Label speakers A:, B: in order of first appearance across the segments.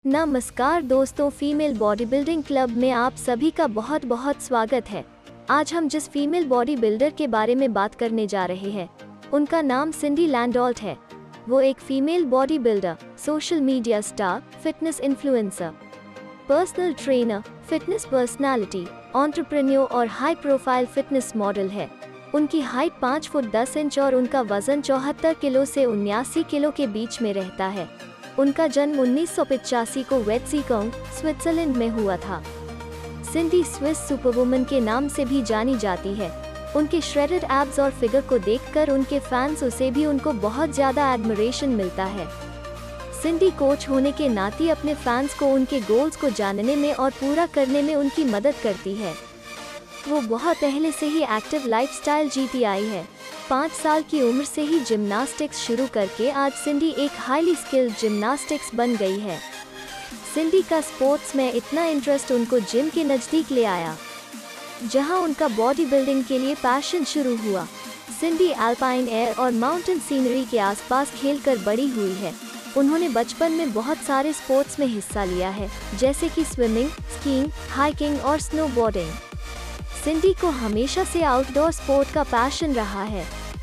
A: नमस्कार दोस्तों, female body building club में आप सभी का बहुत बहुत स्वागत है। आज हम जिस फीमेल बॉडी बिल्डर के बारे में बात करने जा रहे हैं, उनका नाम सिंडी लैंडोल्ट है। वो एक female body builder, social media star, fitness influencer, personal trainer, fitness personality, entrepreneur और हाई प्रोफाइल फिटनेस मॉडल है। उनकी हाइट 5 फुट 10 इंच और उनका वजन 74 किलो से 79 किलो के बीच में रहता है। उनका जन्म 1985 को वेट्सिकोंग, स्विट्जरलैंड में हुआ था। सिंडी स्विस सुपरवुमन के नाम से भी जानी जाती है। उनके श्रेडेड एब्स और फिगर को देखकर उनके फैंस उसे भी उनको बहुत ज्यादा एडमिरेशन मिलता है। सिंडी कोच होने के नाते अपने फैंस को उनके गोल्स को जानने में और पूरा करने में उनकी मदद करती है। वो बहुत पहले से ही एक्टिव लाइफस्टाइल जीती आई है। 5 साल की उम्र से ही जिम्नास्टिक्स शुरू करके आज सिंडी एक हाईली स्किल्ड जिम्नास्टिक्स बन गई है। सिंडी का स्पोर्ट्स में इतना इंटरेस्ट उनको जिम के नज़दीक ले आया, जहां उनका बॉडी बिल्डिंग के लिए पैशन शुरू हुआ। सिंडी अल्पाइन एयर और माउंटेन सीनरी के आसपास खेलकर बड़ी हुई है। उन्होंने बचपन में बहुत सारे स्पोर्ट्स में हिस्सा लिया है, जैसे कि स्विमिंग, स्कीइंग, हाइकिंग और स्नोबोर्डिंग। सिंडी को हमेशा से आउटडोर स्पोर्ट का पैशन रहा है।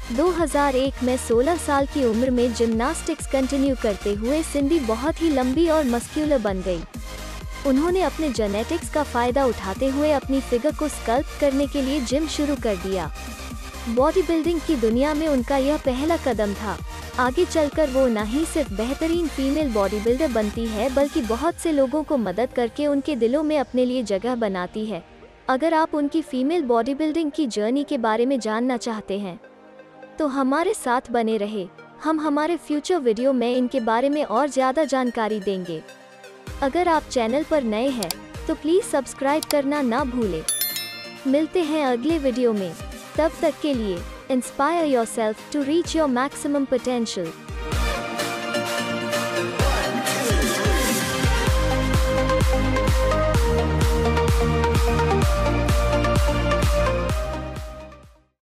A: 2001 में 16 साल की उम्र में जिम्नास्टिक्स कंटिन्यू करते हुए सिंडी बहुत ही लंबी और मस्क्यूलर बन गई। उन्होंने अपने जेनेटिक्स का फायदा उठाते हुए अपनी फिगर को स्कल्प्ट करने के लिए जिम शुरू कर दिया। बॉडी बिल्डिंग की दुनिया में उनका यह पहला कदम था। आगे चलकर वो न ही सिर्फ बेहतरीन फीमेल बॉडी बिल्डर बनती है, बल्कि बहुत से लोगों को मदद करके उनके दिलों में अपने लिए जगह बनाती है। अगर आप उनकी फीमेल बॉडी बिल्डिंग की जर्नी के बारे में जानना चाहते हैं, तो हमारे साथ बने रहे। हम हमारे फ्यूचर वीडियो में इनके बारे में और ज़्यादा जानकारी देंगे। अगर आप चैनल पर नए हैं तो प्लीज़ सब्सक्राइब करना ना भूलें। मिलते हैं अगले वीडियो में। तब तक के लिए inspire yourself to reach your maximum potential.